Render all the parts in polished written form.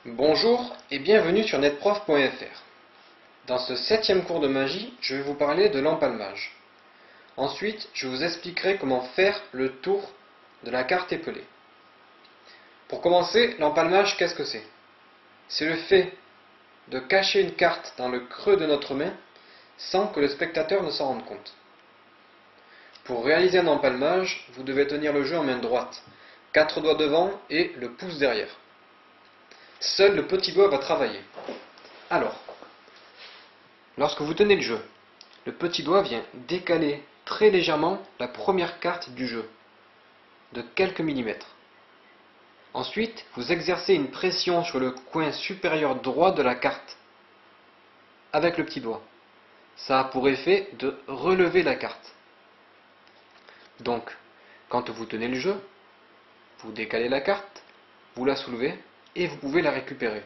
Bonjour et bienvenue sur netprof.fr. Dans ce 7e cours de magie, je vais vous parler de l'empalmage. Ensuite, je vous expliquerai comment faire le tour de la carte épelée. Pour commencer, l'empalmage, qu'est-ce que c'est? C'est le fait de cacher une carte dans le creux de notre main sans que le spectateur ne s'en rende compte. Pour réaliser un empalmage, vous devez tenir le jeu en main droite, 4 doigts devant et le pouce derrière. Seul le petit doigt va travailler. Alors, lorsque vous tenez le jeu, le petit doigt vient décaler très légèrement la première carte du jeu, de quelques millimètres. Ensuite, vous exercez une pression sur le coin supérieur droit de la carte, avec le petit doigt. Ça a pour effet de relever la carte. Donc, quand vous tenez le jeu, vous décalez la carte, vous la soulevez, et vous pouvez la récupérer.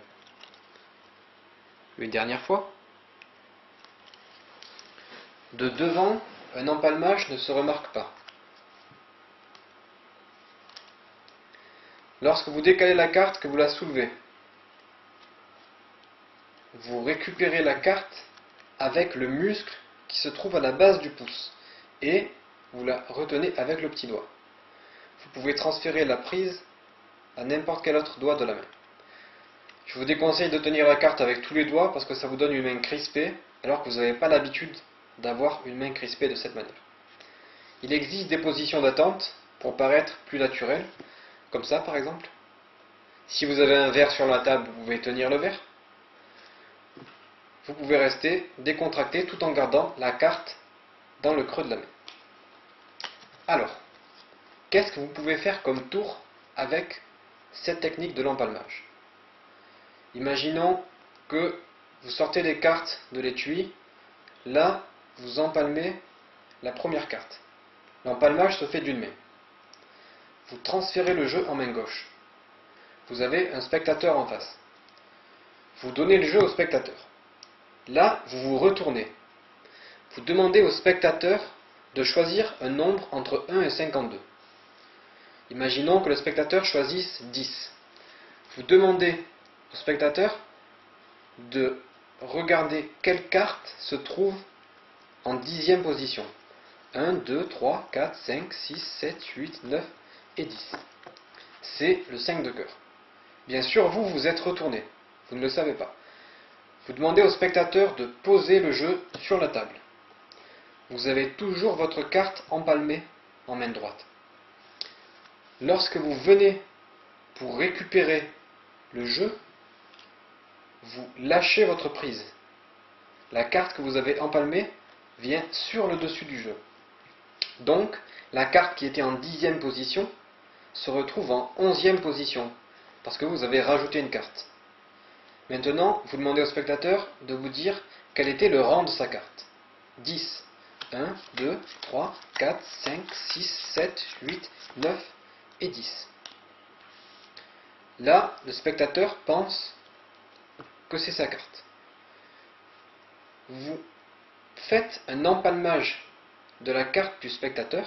Une dernière fois. De devant, un empalmage ne se remarque pas. Lorsque vous décalez la carte, que vous la soulevez, vous récupérez la carte avec le muscle qui se trouve à la base du pouce et vous la retenez avec le petit doigt. Vous pouvez transférer la prise à n'importe quel autre doigt de la main. Je vous déconseille de tenir la carte avec tous les doigts parce que ça vous donne une main crispée alors que vous n'avez pas l'habitude d'avoir une main crispée de cette manière. Il existe des positions d'attente pour paraître plus naturelles, comme ça par exemple. Si vous avez un verre sur la table, vous pouvez tenir le verre. Vous pouvez rester décontracté tout en gardant la carte dans le creux de la main. Alors, qu'est-ce que vous pouvez faire comme tour avec cette technique de l'empalmage? Imaginons que vous sortez les cartes de l'étui, là vous empalmez la première carte. L'empalmage se fait d'une main. Vous transférez le jeu en main gauche. Vous avez un spectateur en face. Vous donnez le jeu au spectateur. Là, vous vous retournez. Vous demandez au spectateur de choisir un nombre entre 1 et 52. Imaginons que le spectateur choisisse 10. Vous demandez au spectateur de regarder quelle carte se trouve en 10e position. 1, 2, 3, 4, 5, 6, 7, 8, 9 et 10. C'est le 5 de cœur. Bien sûr, vous vous êtes retourné. Vous ne le savez pas. Vous demandez au spectateur de poser le jeu sur la table. Vous avez toujours votre carte empalmée en main droite. Lorsque vous venez pour récupérer le jeu, vous lâchez votre prise. La carte que vous avez empalmée vient sur le dessus du jeu. Donc, la carte qui était en 10e position se retrouve en 11e position, parce que vous avez rajouté une carte. Maintenant, vous demandez au spectateur de vous dire quel était le rang de sa carte. 10, 1, 2, 3, 4, 5, 6, 7, 8, 9 et 10. Là, le spectateur pense que c'est sa carte. Vous faites un empalmage de la carte du spectateur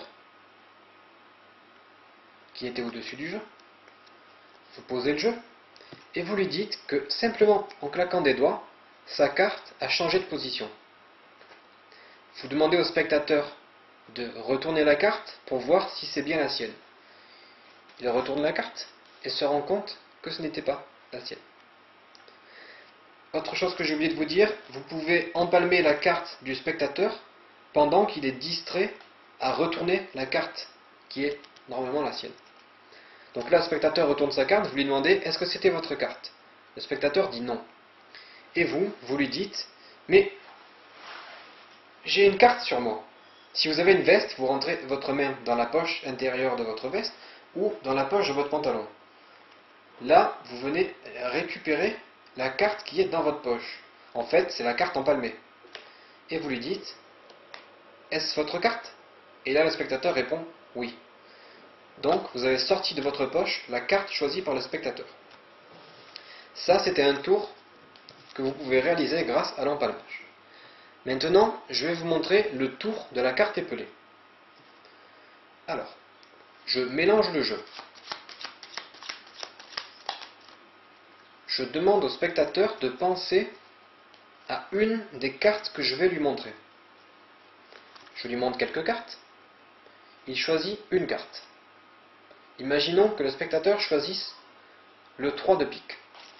qui était au-dessus du jeu. Vous posez le jeu et vous lui dites que simplement en claquant des doigts, sa carte a changé de position. Vous demandez au spectateur de retourner la carte pour voir si c'est bien la sienne. Il retourne la carte et se rend compte que ce n'était pas la sienne. Autre chose que j'ai oublié de vous dire, vous pouvez empalmer la carte du spectateur pendant qu'il est distrait à retourner la carte qui est normalement la sienne. Donc là, le spectateur retourne sa carte, vous lui demandez « Est-ce que c'était votre carte ?» Le spectateur dit non. Et vous lui dites « Mais j'ai une carte sur moi. » Si vous avez une veste, vous rentrez votre main dans la poche intérieure de votre veste ou dans la poche de votre pantalon. Là, vous venez récupérer la carte qui est dans votre poche. En fait, c'est la carte empalmée. Et vous lui dites « Est-ce votre carte ?» Et là, le spectateur répond « Oui ». Donc, vous avez sorti de votre poche la carte choisie par le spectateur. Ça, c'était un tour que vous pouvez réaliser grâce à l'empalmage. Maintenant, je vais vous montrer le tour de la carte épelée. Alors, je mélange le jeu. je demande au spectateur de penser à une des cartes que je vais lui montrer. Je lui montre quelques cartes. Il choisit une carte. Imaginons que le spectateur choisisse le 3 de pique.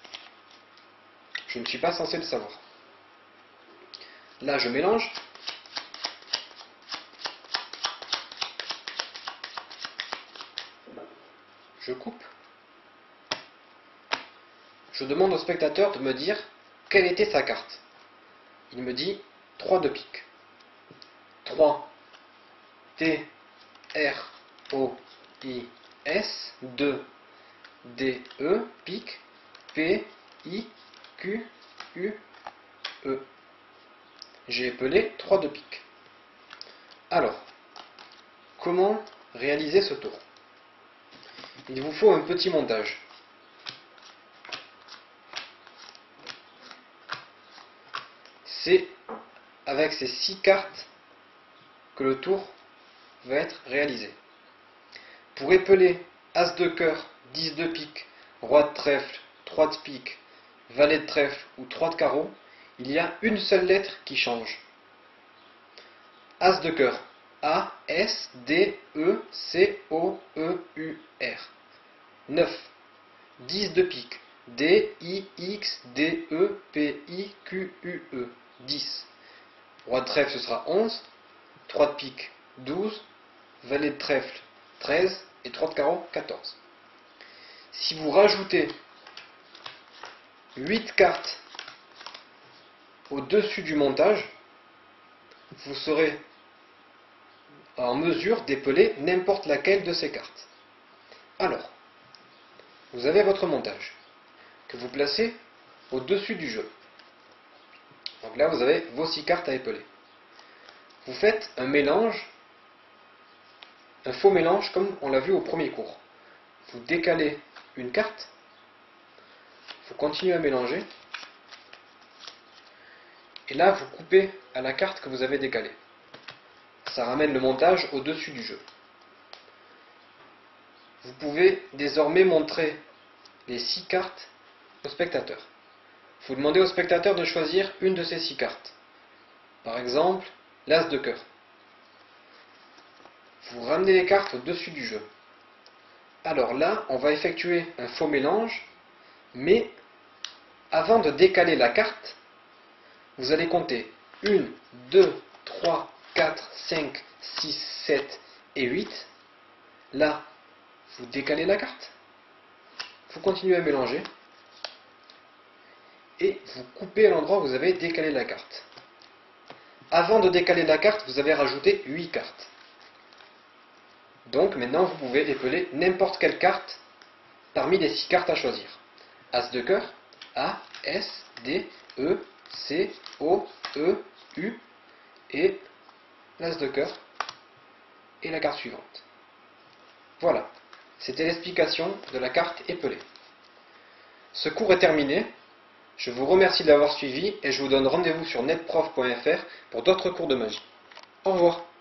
Je ne suis pas censé le savoir. Là, je mélange. Je coupe. Je demande au spectateur de me dire quelle était sa carte. Il me dit 3 de pique. 3, T, R, O, I, S, 2, D, E, pique, P, I, Q, U, E. J'ai épelé 3 de pique. Alors, comment réaliser ce tour? Il vous faut un petit montage. C'est avec ces 6 cartes que le tour va être réalisé. Pour épeler As de cœur, 10 de pique, Roi de trèfle, 3 de pique, Valet de trèfle ou 3 de carreau, il y a une seule lettre qui change. As de cœur, A, S, D, E, C, O, E, U, R. 9. 10 de pique, D, I, X, D, E, P, I, Q, U, E. 10. Roi de trèfle, ce sera 11. 3 de pique, 12. Valet de trèfle, 13. Et 3 de carreau, 14. Si vous rajoutez 8 cartes au-dessus du montage, vous serez en mesure d'épeler n'importe laquelle de ces cartes. Alors, vous avez votre montage que vous placez au-dessus du jeu. Donc là, vous avez vos 6 cartes à épeler. Vous faites un mélange, un faux mélange comme on l'a vu au premier cours. Vous décalez une carte, vous continuez à mélanger, et là vous coupez à la carte que vous avez décalée. Ça ramène le montage au-dessus du jeu. Vous pouvez désormais montrer les 6 cartes au spectateur. Vous demandez au spectateur de choisir une de ces 6 cartes. Par exemple, l'As de cœur. Vous ramenez les cartes au-dessus du jeu. Alors là, on va effectuer un faux mélange, mais avant de décaler la carte, vous allez compter 1, 2, 3, 4, 5, 6, 7 et 8. Là, vous décalez la carte. Vous continuez à mélanger. Et vous coupez à l'endroit où vous avez décalé la carte. Avant de décaler la carte, vous avez rajouté 8 cartes. Donc maintenant, vous pouvez épeler n'importe quelle carte parmi les 6 cartes à choisir. As de cœur, A, S, D, E, C, O, E, U, et l'As de cœur, et la carte suivante. Voilà, c'était l'explication de la carte épelée. Ce cours est terminé. Je vous remercie de l'avoir suivi et je vous donne rendez-vous sur netprof.fr pour d'autres cours de magie. Au revoir.